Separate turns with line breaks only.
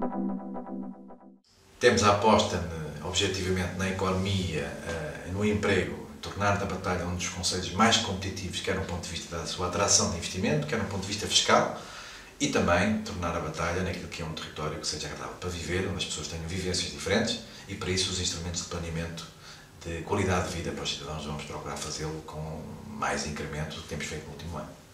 Temos a aposta, objetivamente, na economia, no emprego, tornar a Batalha um dos concelhos mais competitivos, quer no ponto de vista da sua atração de investimento, quer no ponto de vista fiscal, e também tornar a Batalha naquilo que é um território que seja agradável para viver, onde as pessoas tenham vivências diferentes, e para isso os instrumentos de planeamento de qualidade de vida para os cidadãos vamos procurar fazê-lo com mais incremento do que temos feito no último ano.